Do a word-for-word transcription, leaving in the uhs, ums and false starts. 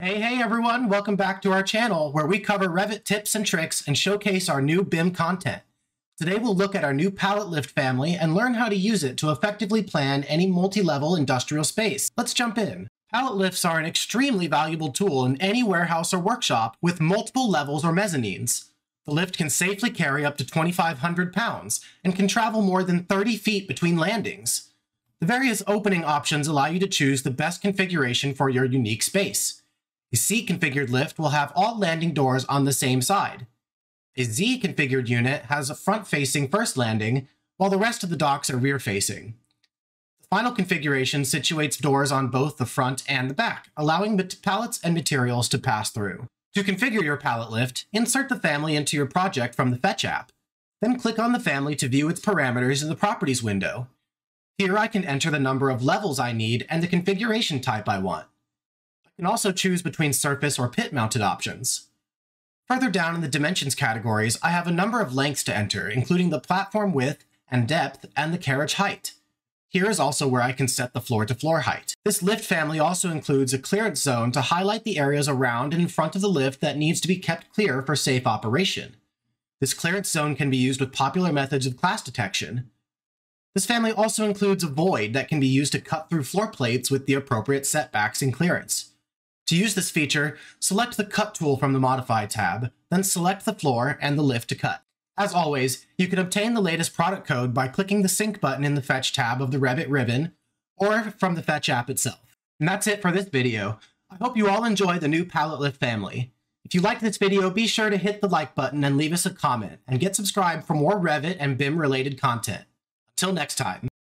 Hey, hey everyone, welcome back to our channel where we cover Revit tips and tricks and showcase our new B I M content. Today we'll look at our new Pallet Lift family and learn how to use it to effectively plan any multi-level industrial space. Let's jump in. Pallet lifts are an extremely valuable tool in any warehouse or workshop with multiple levels or mezzanines. The lift can safely carry up to twenty-five hundred pounds and can travel more than thirty feet between landings. The various opening options allow you to choose the best configuration for your unique space. A C-configured lift will have all landing doors on the same side. A Z-configured unit has a front-facing first landing, while the rest of the docks are rear-facing. The final configuration situates doors on both the front and the back, allowing pallets and materials to pass through. To configure your pallet lift, insert the family into your project from the Fetch app. Then click on the family to view its parameters in the Properties window. Here I can enter the number of levels I need and the configuration type I want. You can also choose between surface or pit-mounted options. Further down in the dimensions categories, I have a number of lengths to enter, including the platform width and depth and the carriage height. Here is also where I can set the floor-to-floor height. This lift family also includes a clearance zone to highlight the areas around and in front of the lift that needs to be kept clear for safe operation. This clearance zone can be used with popular methods of class detection. This family also includes a void that can be used to cut through floor plates with the appropriate setbacks and clearance. To use this feature, select the Cut tool from the Modify tab, then select the floor and the lift to cut. As always, you can obtain the latest product code by clicking the Sync button in the Fetch tab of the Revit ribbon, or from the Fetch app itself. And that's it for this video. I hope you all enjoy the new Pallet Lift family. If you liked this video, be sure to hit the like button and leave us a comment, and get subscribed for more Revit and B I M related content. Until next time.